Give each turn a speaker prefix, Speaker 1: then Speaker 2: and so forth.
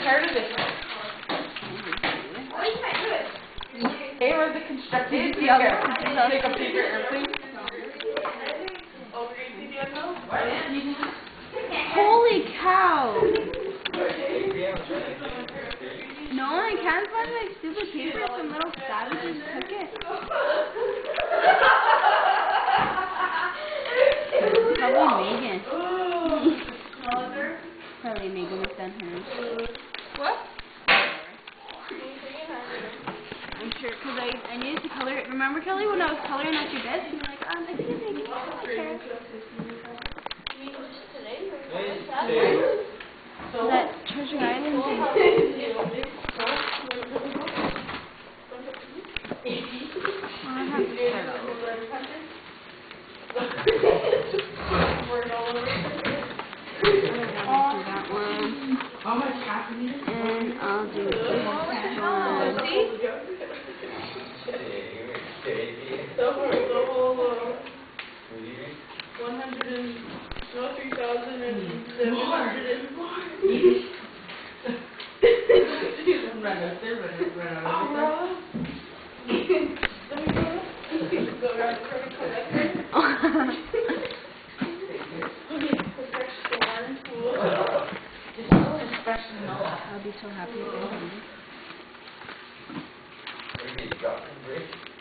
Speaker 1: part of this one. They were the constructed together. Take a paper airplane.
Speaker 2: Holy cow! No, I can't find my stupid paper. Some little savages took it. Probably Megan. Probably Megan has done hers.
Speaker 1: What?
Speaker 2: I'm sure, because I needed to color it. Remember, Kelly, when I was coloring at your desk? You were like, I think it's Megan. I don't care. That Treasure Island thing. I have to start over. I'll do that one. And I'll do this one. 3,000. I'll be so happy if I